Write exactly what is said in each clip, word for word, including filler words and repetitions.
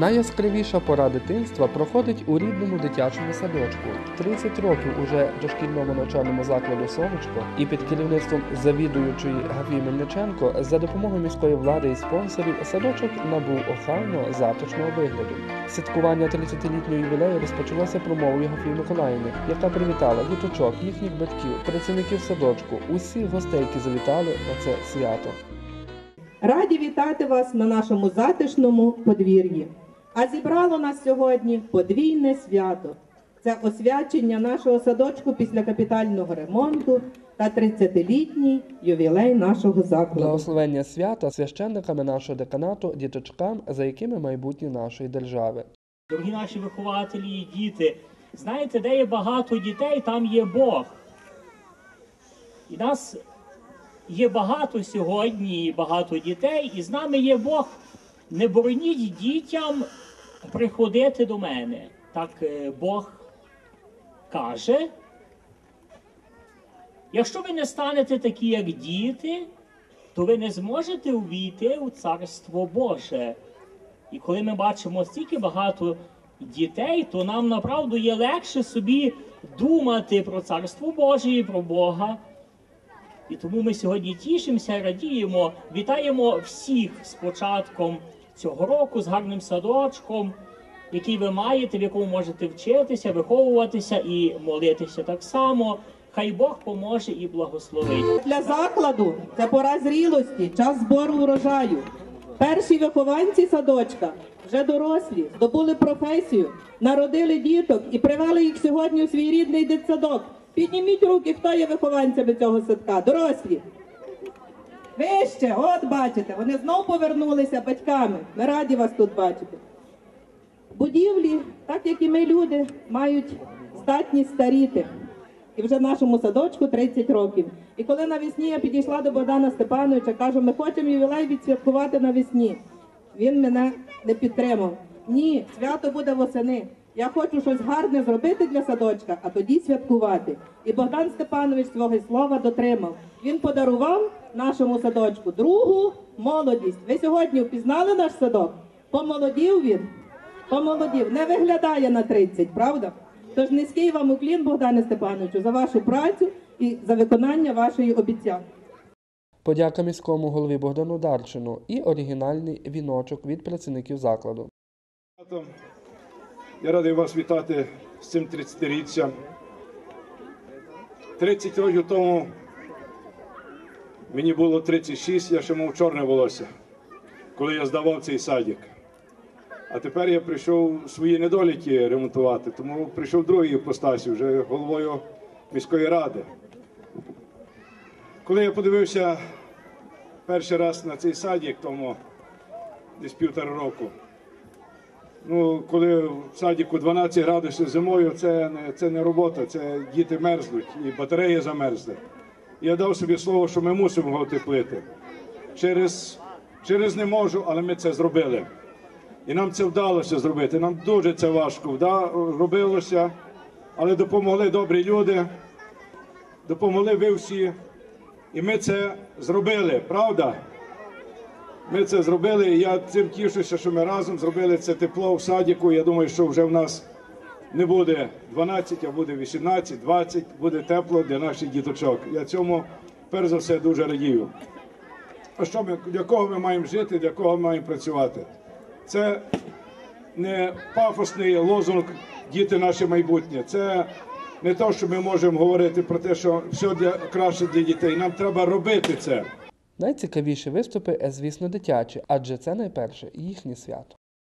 Найяскравіша пора дитинства проходить у рідному дитячому садочку. тридцять років уже дошкільному навчальному закладу «Сонечко» і під керівництвом завідуючої Гафії Мельниченко за допомогою міської влади і спонсорів садочок набув охайного, затишного вигляду. Святкування тридцятилітнього ювілею розпочалося промовою Гафії Миколаївни, яка привітала діточок, їхніх батьків, працівників садочку, усіх гостей, які завітали на це свято. Раді вітати вас на нашому затишному подвір'ї. А зібрало нас сьогодні подвійне свято. Це освячення нашого садочку після капітального ремонту та тридцятилітній ювілей нашого закладу. Благословення свята священниками нашого деканату діточкам, за якими майбутнє нашої держави. Дорогі наші вихователі і діти, знаєте, де є багато дітей, там є Бог. І нас є багато сьогодні, і багато дітей, і з нами є Бог. Не бороніть дітям приходити до мене. Так Бог каже. Якщо ви не станете такі, як діти, то ви не зможете увійти у Царство Боже. І коли ми бачимо стільки багато дітей, то нам направду є легше собі думати про Царство Боже і про Бога. І тому ми сьогодні тішимося, радіємо, вітаємо всіх з початком цього року, з гарним садочком, який ви маєте, в якому можете вчитися, виховуватися і молитися так само. Хай Бог поможе і благословить. Для закладу це пора зрілості, час збору урожаю. Перші вихованці садочка, вже дорослі, здобули професію, народили діток і привели їх сьогодні у свій рідний дитсадок. Підніміть руки, хто є вихованцями цього садка. Дорослі. Вище, от бачите, вони знов повернулися батьками. Ми раді вас тут бачити. Будівлі, так як і ми люди, мають здатність старіти. І вже нашому садочку тридцять років. І коли навесні я підійшла до Богдана Степановича, кажу, ми хочемо ювілей відсвяткувати навесні. Він мене не підтримав. Ні, свято буде восени. Я хочу щось гарне зробити для садочка, а тоді святкувати. І Богдан Степанович свого слова дотримав. Він подарував нашому садочку другу молодість. Ви сьогодні впізнали наш садок? Помолодів він? Помолодів. Не виглядає на тридцять, правда? Тож низький вам уклін, Богдане Степановичу, за вашу працю і за виконання вашої обіцянки. Подяка міському голові Богдану Дарчину і оригінальний віночок від працівників закладу. Я радий вас вітати з цим тридцятиріччям. тридцять років тому мені було тридцять шість, я ще мав чорне волосся, коли я здавав цей садик. А тепер я прийшов свої недоліки ремонтувати, тому прийшов другий іпостасі, вже головою міської ради. Коли я подивився перший раз на цей садик, тому десь півтора року, ну, коли в садику дванадцять градусів зимою, це не, це не робота, це діти мерзнуть і батареї замерзли. Я дав собі слово, що ми мусимо його утеплити. Через, через не можу, але ми це зробили. І нам це вдалося зробити. Нам дуже це важко робилося, але допомогли добрі люди, допомогли ви всі. І ми це зробили, правда? Ми це зробили, і я цим тішуся, що ми разом зробили це тепло в садіку. Я думаю, що вже в нас не буде дванадцять, а буде вісімнадцять, двадцять, буде тепло для наших діточок. Я цьому, перш за все, дуже радію. А що ми, для кого ми маємо жити, для кого ми маємо працювати? Це не пафосний лозунг «Діти – наше майбутнє». Це не те, що ми можемо говорити про те, що все для, краще для дітей. Нам треба робити це. Найцікавіші виступи, звісно, дитячі, адже це найперше їхнє свято.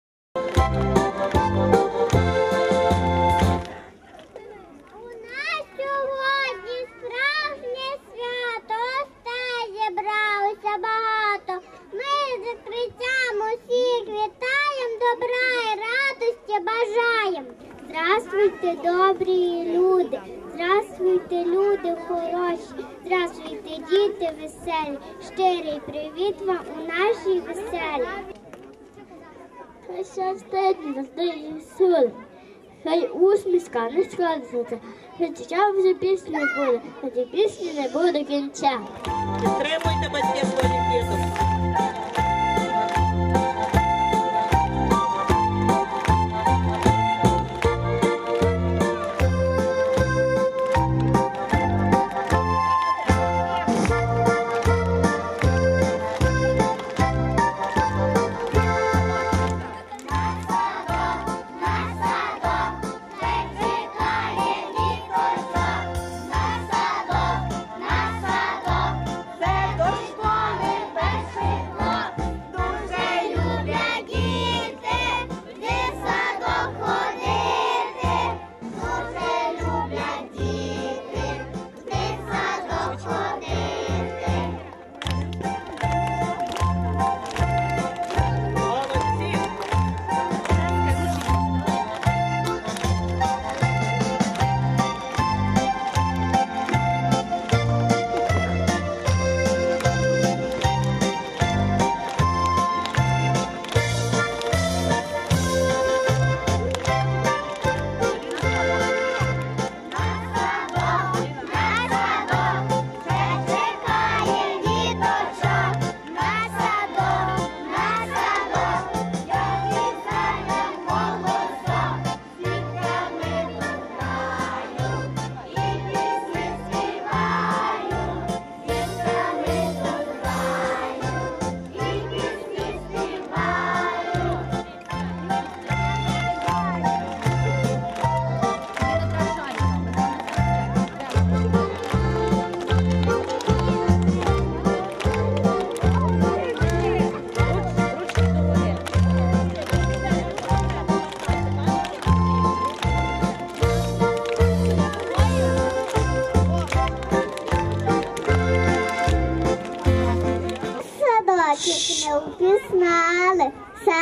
Здравствуйте, добрі люди, здравствуйте, люди хороші, здравствуйте, діти веселі, щирий привіт вам у нашій веселі. Хай щастить, завжди сили, хай усмішка не складеться, хай життя вже пісні буде, хай пісні не буде кінця. Підтримуйте батьків своїх діток.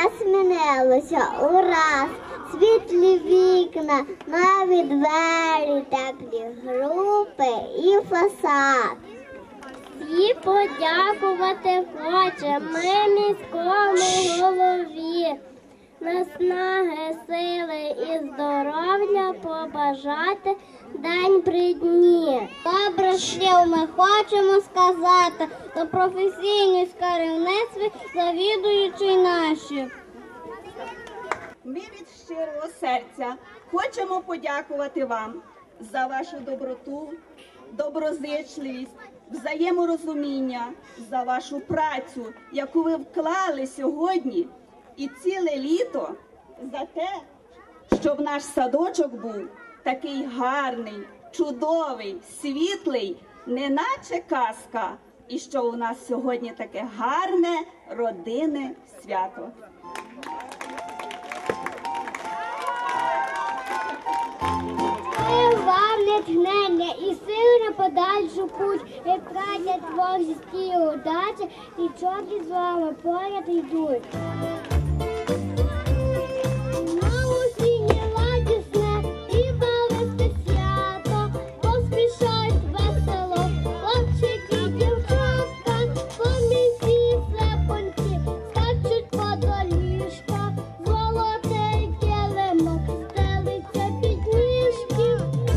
все змінилося ураз. Світлі вікна, нові двері, теплі групи і фасад. Всі подякувати хоче ми міському голові. Наснаги, сили і здоров'я побажати день при дні. Добре слів ми хочемо сказати до професійність керівництві, завідуючи наші. Ми від щирого серця хочемо подякувати вам за вашу доброту, доброзичливість, взаєморозуміння, за вашу працю, яку ви вклали сьогодні і ціле літо, за те, щоб наш садочок був такий гарний, чудовий, світлий, неначе казка, і що у нас сьогодні таке гарне родинне свято. Вам натхнення і сил на подальшу путь, як праця творчості і удачі, і чорти з вами поряд йдуть. На осіннє радісне і балисте свято, поспішають весело хлопчики і дівчатка, помінці слепонці, скачуть по доріжках, золотий килимок стелиться під ніжки.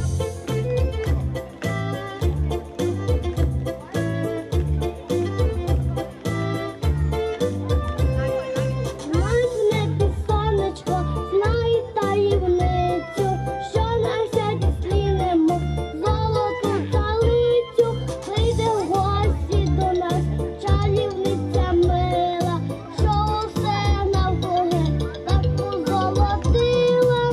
Над сонечко знає таємницю, що на сяді слінемо золоту талицю. Прийде в гості до нас чарівниця мила, що усе навкруги так позолотила.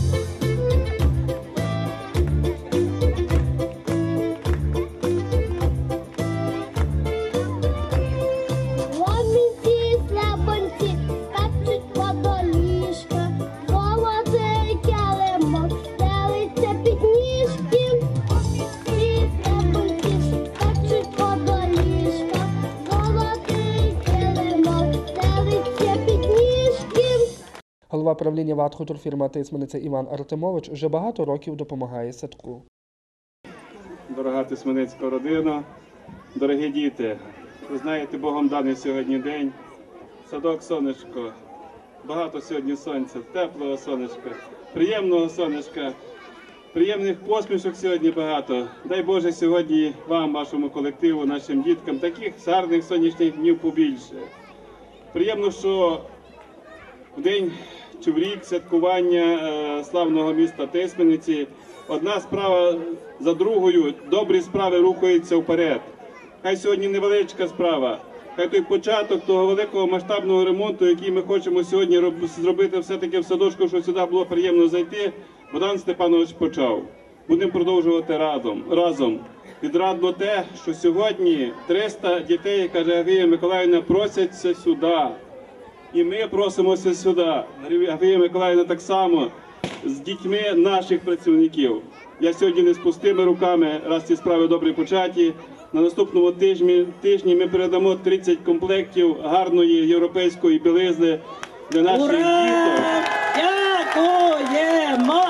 Ломінці, слабонці, скачуть по доріжках, золотий килимок стелиться під ніжки. Ломінці, слабонці, скачуть по доріжках, золотий килимок стелиться під ніжки. Голова правління ВАТ «Хутурфірма» Тисмениця Іван Артемович вже багато років допомагає садку. Дорога тисменицька родина, дорогі діти, ви знаєте, Богом даний сьогодні день, садок, сонечко, багато сьогодні сонця, теплого сонечка, приємного сонечка, приємних посмішок сьогодні багато. Дай Боже сьогодні вам, вашому колективу, нашим діткам, таких гарних сонячних днів побільше. Приємно, що в день чи в рік святкування е, славного міста Тисмениці одна справа за другою, добрі справи рухаються вперед. Хай сьогодні невеличка справа, хай той початок того великого масштабного ремонту, який ми хочемо сьогодні роб, зробити все-таки в садочку, щоб сюди було приємно зайти, Богдан Степанович почав. Будемо продовжувати разом. разом. Відрадно те, що сьогодні триста дітей, каже Агія Миколаївна, просяться сюди. І ми просимося сюди. Агія Миколаївна так само з дітьми наших працівників. Я сьогодні не з пустими руками, раз ці справи добре початі. На наступному тижні, тижні ми передамо тридцять комплектів гарної європейської білизни для наших Ура! діток. Дякуємо!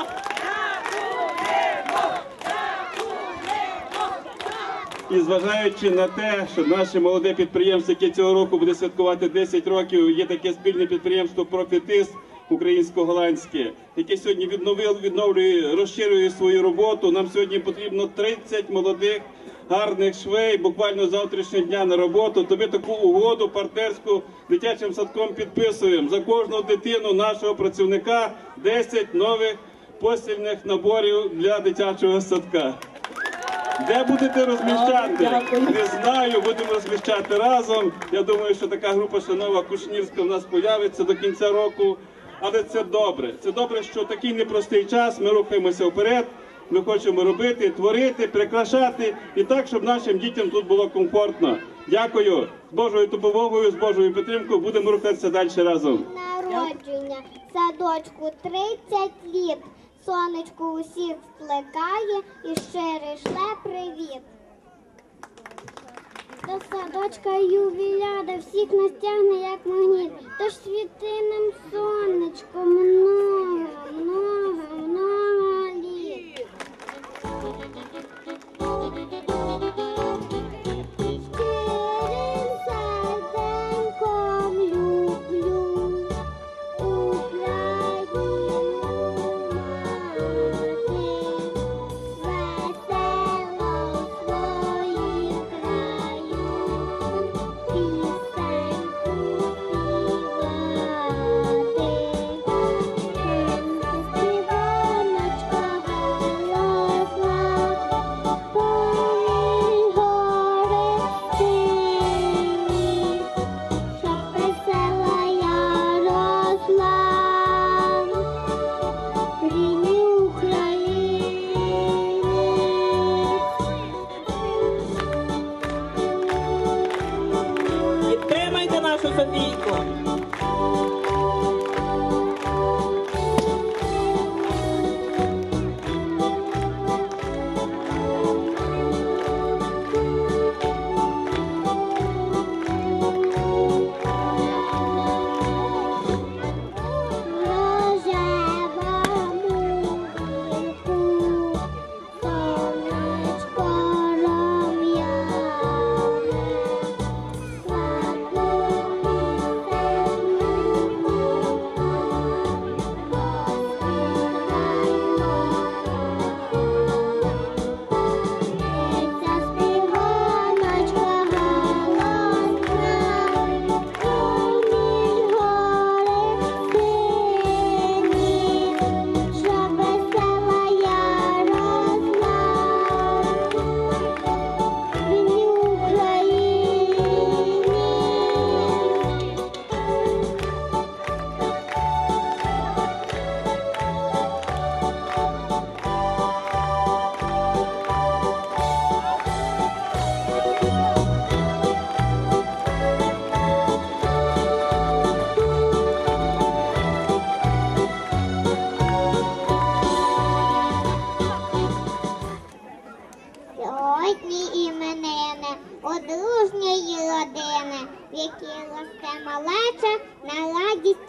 І зважаючи на те, що наше молоде підприємство, яке цього року буде святкувати десять років, є таке спільне підприємство «Профітис» українсько-голландське, яке сьогодні відновив, відновлює, розширює свою роботу. Нам сьогодні потрібно тридцять молодих, гарних швей, буквально з завтрашнього дня на роботу. То ми таку угоду партнерську дитячим садком підписуємо. За кожну дитину нашого працівника десять нових постільних наборів для дитячого садка. Де будете розміщати? Не знаю, будемо розміщати разом. Я думаю, що така група шанова Кушнірська в нас появиться до кінця року. Але це добре. Це добре, що в такий непростий час ми рухаємося вперед. Ми хочемо робити, творити, прикрашати і так, щоб нашим дітям тут було комфортно. Дякую. З Божою допомогою, з Божою підтримкою будемо рухатися далі разом. Народження садочку тридцять літ. Сонечко усіх вплекає і щирий шле привіт. До садочка ювіляда всіх нас тягне як магніт. Тож світи на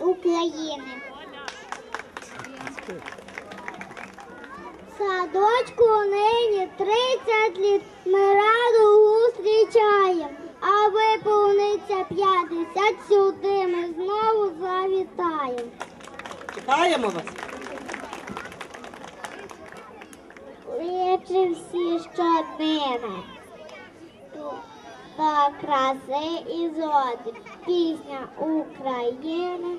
України. Садочку нині тридцять літ, ми радо зустрічаємо, а виповниться п'ятдесят, сюди ми знову завітаємо. Чекаємо вас. Кличе всі щоднини, та краси і зоди, пісня України,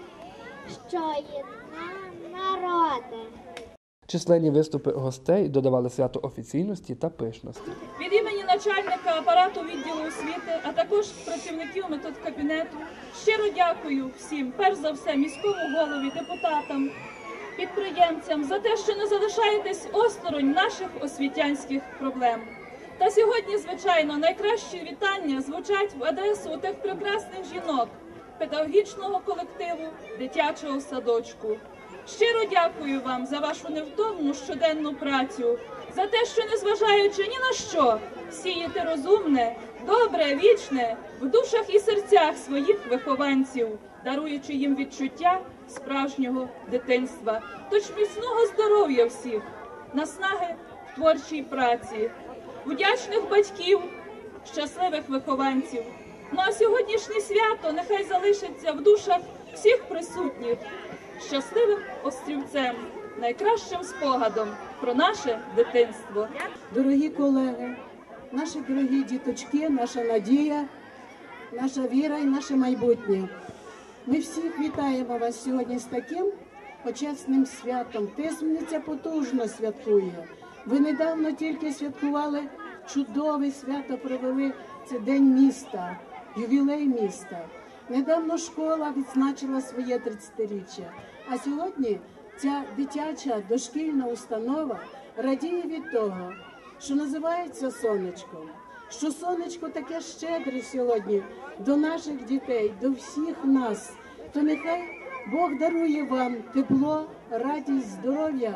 що єдна народи. Численні виступи гостей додавали свято офіційності та пишності. Від імені начальника апарату відділу освіти, а також працівників методкабінету щиро дякую всім, перш за все, міському голові, депутатам, підприємцям за те, що не залишаєтесь осторонь наших освітянських проблем. Та сьогодні, звичайно, найкращі вітання звучать в адресу тих прекрасних жінок, педагогічного колективу дитячого садочку. Щиро дякую вам за вашу невтомну щоденну працю, за те, що, незважаючи ні на що, сієте розумне, добре, вічне в душах і серцях своїх вихованців, даруючи їм відчуття справжнього дитинства. Тож міцного здоров'я всіх, наснаги в творчій праці, вдячних батьків, щасливих вихованців. Ну а сьогоднішнє свято нехай залишиться в душах всіх присутніх щасливим острівцем, найкращим спогадом про наше дитинство. Дорогі колеги, наші дорогі діточки, наша надія, наша віра і наше майбутнє. Ми всіх вітаємо вас сьогодні з таким почесним святом. Тисмениця потужно святкує. Ви недавно тільки святкували чудове свято, провели це День міста, ювілей міста. Недавно школа відзначила своє тридцятиріччя, а сьогодні ця дитяча дошкільна установа радіє від того, що називається сонечком, що сонечко таке щедре сьогодні до наших дітей, до всіх нас. То нехай Бог дарує вам тепло, радість, здоров'я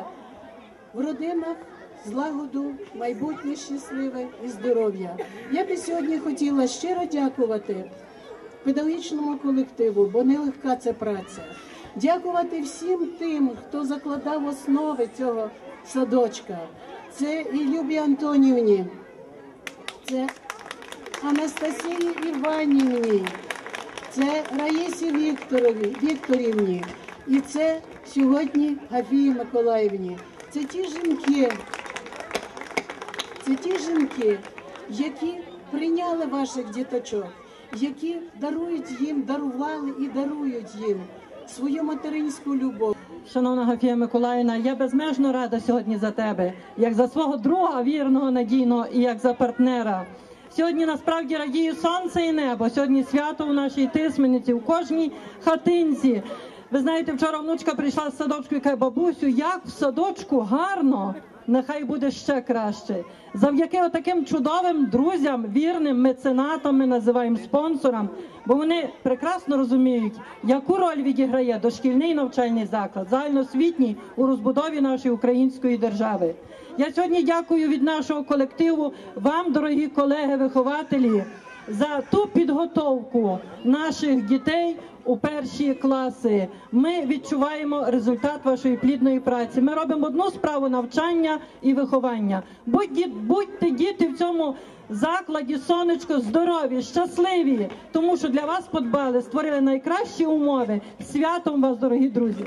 в родинах, злагоду, майбутнє щасливе і здоров'я. Я би сьогодні хотіла щиро дякувати педагогічному колективу, бо нелегка це праця. Дякувати всім тим, хто закладав основи цього садочка. Це і Любі Антонівні, це Анастасії Іванівні, це Раїсі Вікторові, Вікторівні, і це сьогодні Гафії Миколаївні. Це ті жінки, це ті жінки, які прийняли ваших діточок, які дарують їм, дарували і дарують їм свою материнську любов. Шановна Гафія Миколаївна, я безмежно рада сьогодні за тебе, як за свого друга вірного, надійного і як за партнера. Сьогодні насправді радію сонце і небо, сьогодні свято у нашій Тисмениці, у кожній хатинці. Ви знаєте, вчора внучка прийшла з садочку і каже: бабусю, як в садочку гарно, нехай буде ще краще. Завдяки отаким чудовим друзям, вірним меценатам, ми називаємо спонсорам, бо вони прекрасно розуміють, яку роль відіграє дошкільний навчальний заклад, загальноосвітній у розбудові нашої української держави. Я сьогодні дякую від нашого колективу вам, дорогі колеги-вихователі, за ту підготовку наших дітей у перші класи. Ми відчуваємо результат вашої плідної праці. Ми робимо одну справу — навчання і виховання. Будьте, будьте діти в цьому закладі сонечко здорові, щасливі, тому що для вас подбали, створили найкращі умови. Святом вас, дорогі друзі!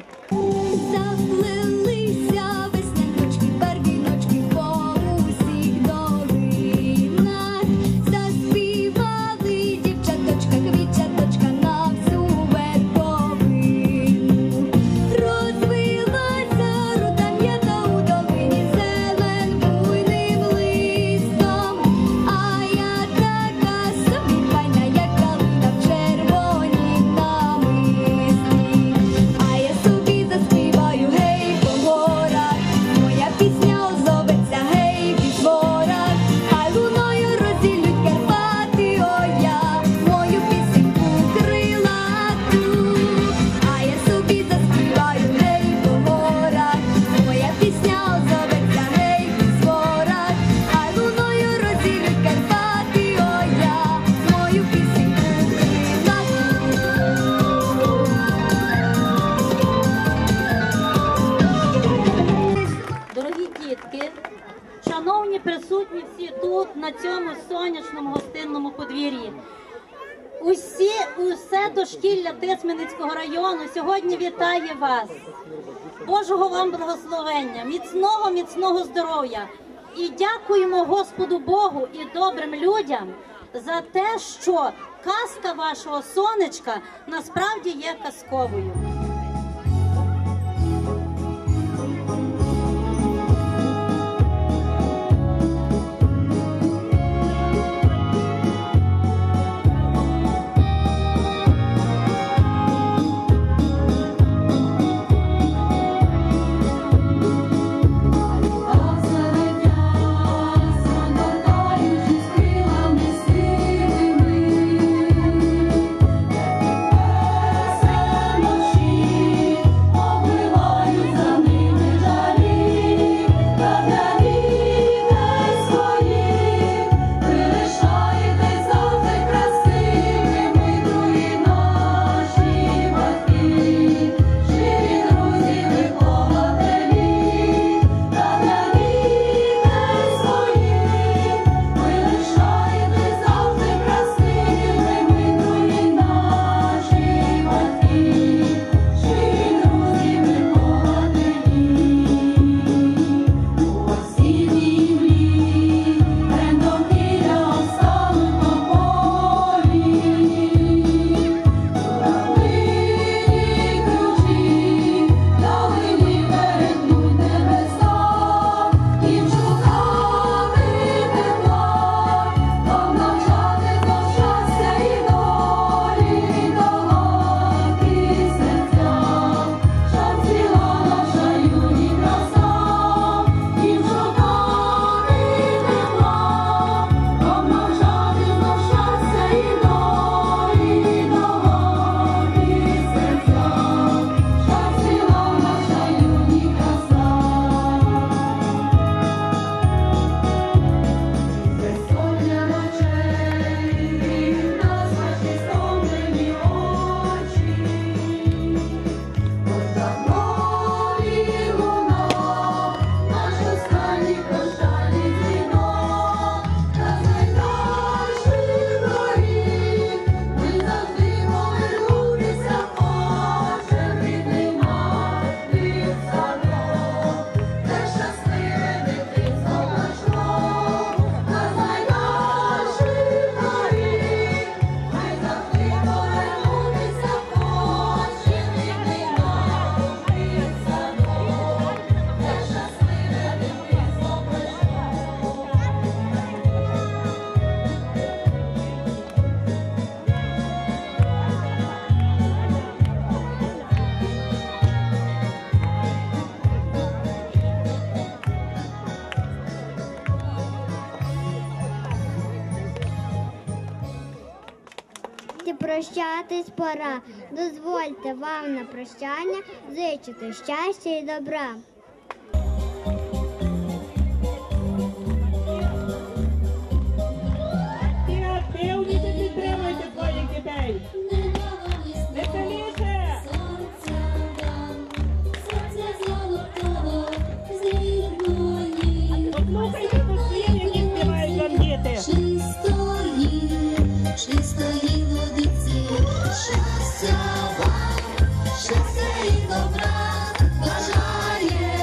Hey! на цьому сонячному гостинному подвір'ї. Усі, усе дошкілля Тисменницького району сьогодні вітає вас. Божого вам благословення, міцного, міцного здоров'я. І дякуємо Господу Богу і добрим людям за те, що казка вашого сонечка насправді є казковою. Прощатись пора. Дозвольте вам на прощання зичити щастя і добра. І активніше підтримуйте своїх дітей. Веселіше! Послухайте послів, які співають вам діти. Чистої водиці, щастя вам, щастя і добра бажає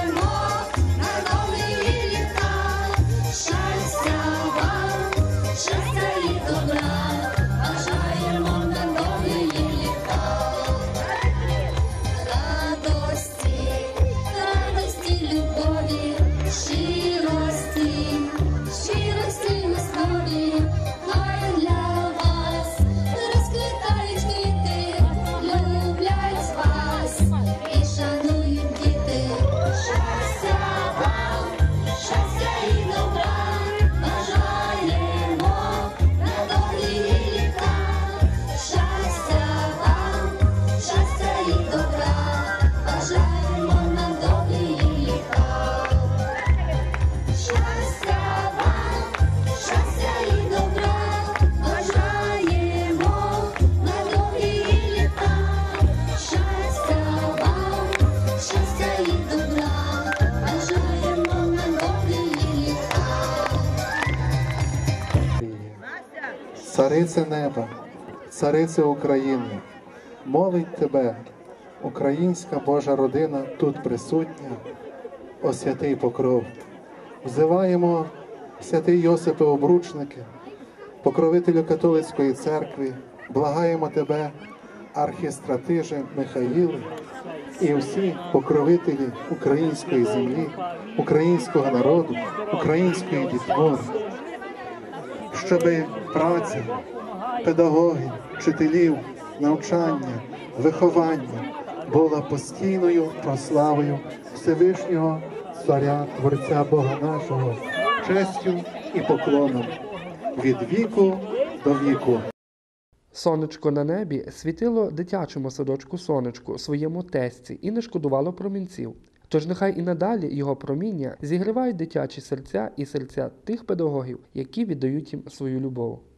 Царице неба, царице України, молить тебе, українська Божа родина тут присутня, о святий покров. Взиваємо, святий Йосипе Обручники, покровителю католицької церкви, благаємо тебе, архістратиже Михаїле, і всі покровителі української землі, українського народу, української дітвори, щоби праця педагогів, вчителів, навчання, виховання була постійною прославою Всевишнього Царя, Творця Бога нашого, честю і поклоном від віку до віку. Сонечко на небі світило дитячому садочку сонечку, своєму тестці, і не шкодувало промінців. Тож нехай і надалі його проміння зігрівають дитячі серця і серця тих педагогів, які віддають їм свою любов.